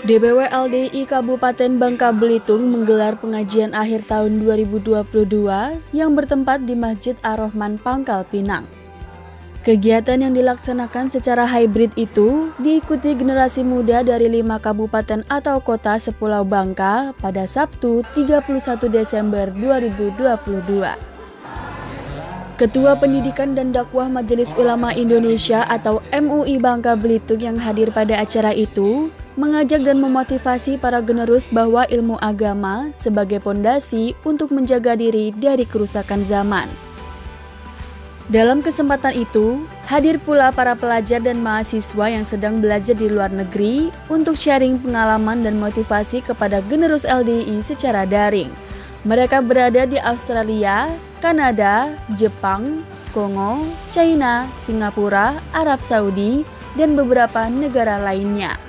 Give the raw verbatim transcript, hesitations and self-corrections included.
D B W L D I Kabupaten Bangka Belitung menggelar pengajian akhir tahun dua ribu dua puluh dua yang bertempat di Masjid Ar-Rahman Pangkal Pinang. Kegiatan yang dilaksanakan secara hybrid itu diikuti generasi muda dari lima kabupaten atau kota sepulau Bangka pada Sabtu tiga puluh satu Desember dua ribu dua puluh dua. Ketua Pendidikan dan Dakwah Majelis Ulama Indonesia atau M U I Bangka Belitung yang hadir pada acara itu mengajak dan memotivasi para generus bahwa ilmu agama sebagai pondasi untuk menjaga diri dari kerusakan zaman. Dalam kesempatan itu, hadir pula para pelajar dan mahasiswa yang sedang belajar di luar negeri untuk sharing pengalaman dan motivasi kepada generus L D I secara daring. Mereka berada di Australia, Kanada, Jepang, Kongo, China, Singapura, Arab Saudi, dan beberapa negara lainnya.